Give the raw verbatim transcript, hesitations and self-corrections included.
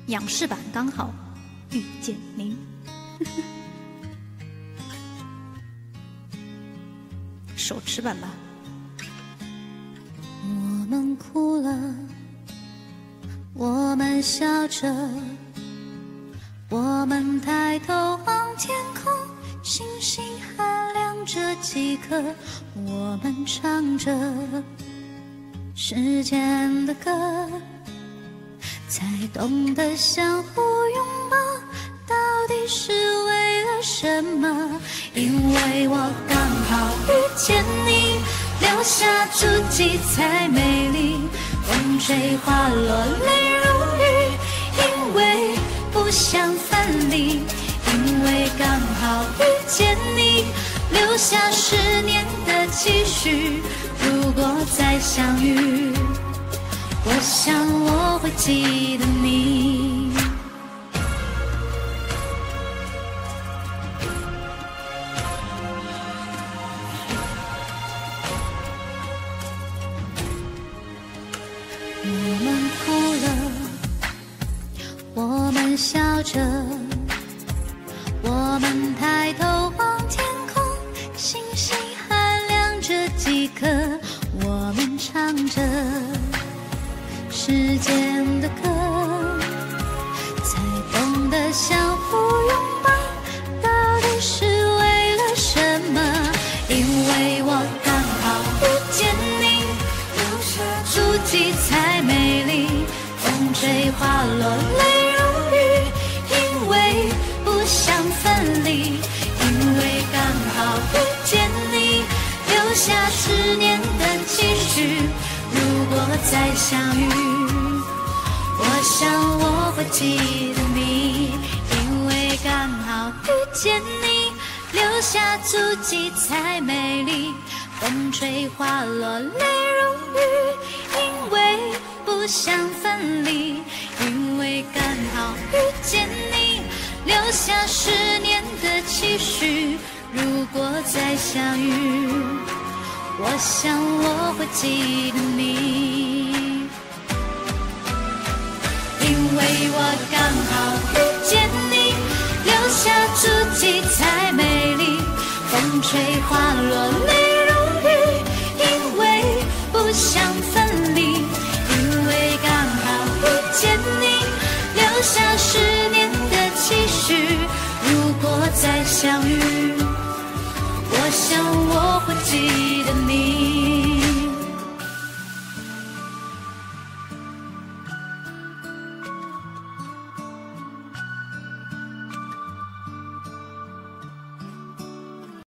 仰视版刚好遇见你。手持版吧。 我们哭了，我们笑着，我们抬头望天空，星星还亮着几颗，我们唱着时间的歌，才懂得相互拥抱到底是为了什么。因为我刚好遇见你，留下足迹才美丽，风吹花落泪如雨，因为不想分离。因为刚好遇见你，留下十年的期许，如果再相遇，我想我会记得你。我们哭了，我们笑着，我们抬头望天空，星星还亮着几颗，我们唱着时间的歌，才懂得相互拥抱到底是为了什么。因为我刚好遇见你，留下足迹才美丽，风吹花落泪如雨，因为不想分离。因为刚好遇见你，留下十年的期许，如果再相遇，我想我会记得你。因为刚好遇见你，留下足迹才美丽，风吹花落泪如雨，因为不想分离。因为刚好遇见你，留下十年的期许，如果再相遇，我想我会记得你。因为我刚好遇见你，留下足迹才美丽，风吹花落泪如雨，因为不想